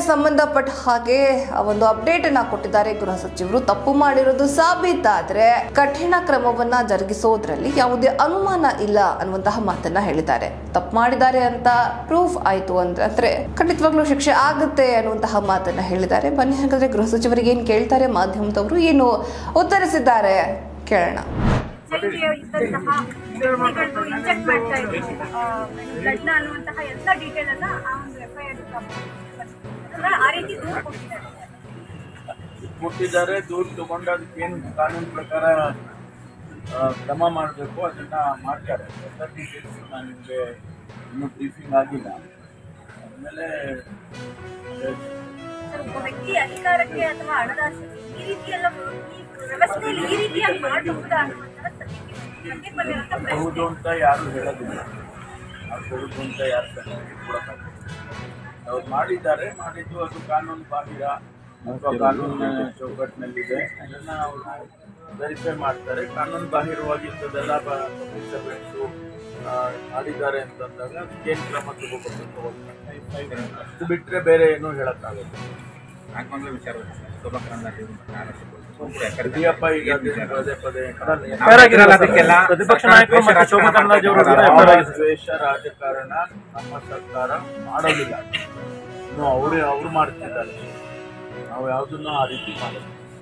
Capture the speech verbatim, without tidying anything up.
ಸಂಬಂಧಪಟ್ಟ ಹಾಗೆ ಒಂದು ಅಪ್ಡೇಟ್ ಅನ್ನ ಕೊಟ್ಟಿದ್ದಾರೆ ಗೃಹ ಸಚಿವರು. ತಪ್ಪು ಮಾಡಿರೋದು ಸಾಬೀತಾದ್ರೆ ಕಠಿಣ ಕ್ರಮವನ್ನ ಜರುಗಿಸೋದ್ರಲ್ಲಿ ಯಾವುದೇ ಅನುಮಾನ ಇಲ್ಲ ಅನ್ನುವಂತಹ ಮಾತನ್ನ ಹೇಳಿದ್ದಾರೆ. ತಪ್ಪು ಮಾಡಿದ್ದಾರೆ ಅಂತ ಪ್ರೂಫ್ ಆಯ್ತು ಅಂದ್ರೆ ಖಂಡಿತವಾಗ್ಲೂ ಶಿಕ್ಷೆ ಆಗುತ್ತೆ ಅನ್ನುವಂತಹ ಮಾತನ್ನ ಹೇಳಿದ್ದಾರೆ. ಬನ್ನಿ ಹಾಗಾದ್ರೆ ಗೃಹ ಸಚಿವರಿಗೆ ಏನ್ ಕೇಳ್ತಾರೆ ಮಾಧ್ಯಮದವರು, ಏನು ಉತ್ತರಿಸಿದ್ದಾರೆ ಕೇಳೋಣ. ಕೊಟ್ಟಿದ್ದಾರೆ. ದೂರು ತಗೊಂಡು ಅದಕ್ಕೇನು ಕಾನೂನು ಪ್ರಕಾರ ಕ್ರಮ ಮಾಡಬೇಕು ಅದನ್ನ ಮಾಡ್ತಾರೆ. ಎಲ್ಲ ಡೀಟೇಲ್ಸ್ ನಾನು ನಿಮಗೆ ಇನ್ನೂ ಬ್ರೀಫಿಂಗ್ ಆಗಿಲ್ಲ. ಆಮೇಲೆ ಒಬ್ಬ ವ್ಯಕ್ತಿ ಅಧಿಕಾರಕ್ಕೆ ಅಥವಾ ಹಣದ ಈ ರೀತಿ ಎಲ್ಲ ವ್ಯವಸ್ಥೆಯಲ್ಲಿ ಈ ರೀತಿಯಾಗಿ ಮಾಡಬಹುದಾ ಹೌದು ಅಂತ ಯಾರು ಹೇಳೋದಿಲ್ಲ. ಆಗಬಹುದು ಅಂತ ಯಾರು ಕೊಡೋಕ್ಕಾಗಲ್ಲ. ಅವ್ರು ಮಾಡಿದ್ದಾರೆ, ಮಾಡಿದ್ದು ಅದು ಕಾನೂನು ಬಾಹಿರ ಅಥವಾ ಕಾನೂನಿನ ಚೌಕಟ್ಟಿನಲ್ಲಿದೆ. ಅದನ್ನು ಅವರು ವೆರಿಫೈ ಮಾಡ್ತಾರೆ. ಕಾನೂನು ಬಾಹಿರವಾಗಿದ್ದದೆಲ್ಲ ಪಬ್ಲಿಕ್ ಸರ್ವೆಂಟ್ಸು ಮಾಡಿದ್ದಾರೆ ಅಂತಂದಾಗ ಅದಕ್ಕೇನು ಕ್ರಮ ತಗೋಬೇಕು. ಅದು ಬಿಟ್ಟರೆ ಬೇರೆ ಏನೂ ಹೇಳೋಕ್ಕಾಗಲ್ಲ. ಯಡಿಯೂರಪ್ಪ ಈಗ ಪದೇ ಪದೇ ಪ್ರತಿಪಕ್ಷ ನಾಯಕರು ಶೋಭಾ ಕರಂದ್ಲಾಜೆ ಅವರು ದ್ವೇಷ ರಾಜಕಾರಣ ನಮ್ಮ ಸರ್ಕಾರ ಮಾಡೋದಿಲ್ಲ. ಇನ್ನು ಅವರು ಅವ್ರು ಮಾಡ್ತಿದ್ದಾರೆ. ನಾವು ಯಾವುದನ್ನು ಆ ರೀತಿ ಮಾಡೋದು